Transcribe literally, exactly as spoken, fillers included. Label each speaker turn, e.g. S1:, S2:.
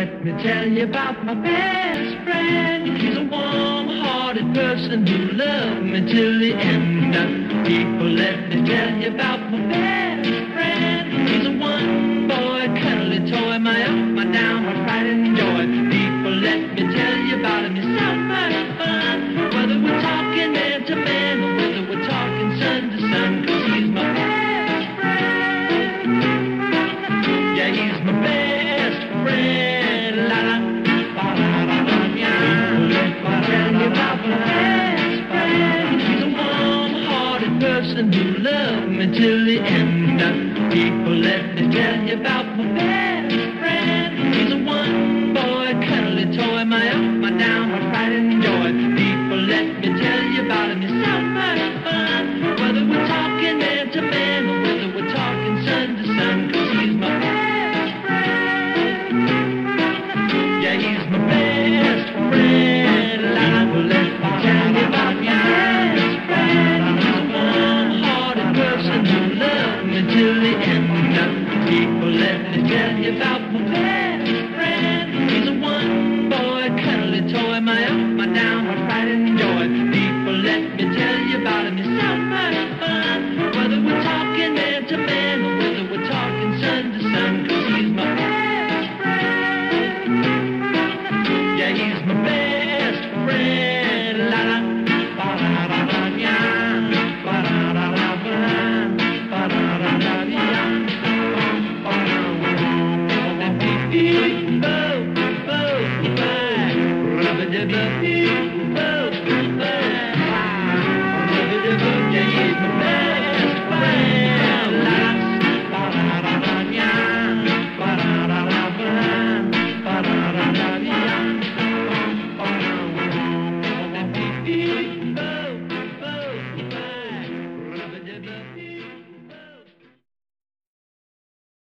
S1: let me tell you about my best friend. He's a warm-hearted person who loved me till the end. People, let me tell you about my best friend. He's a one-boy, cuddly toy, my up, my down, my pride and joy. People, let me tell you about him. He's so much fun. Whether we're talking man to man or whether we're talking sun to sun, 'cause he's my best friend. Yeah, he's my best friend. La la, la la la la, yeah. Let me tell you about my best friend. He's a warm-hearted person who loved me till the end. People, let me tell you about my best friend. He's a one-boy, cuddly toy, my up, my down, my pride and joy. People, let me tell you about him. He's so much fun. Whether we're talking man to man or whether we're talking sun to sun, 'cause he's my best friend. Yeah, he's my best friend. La, let me tell you about my best friend. He's a warm-hearted person who loved me till the end. People, let me tell you about my best friend.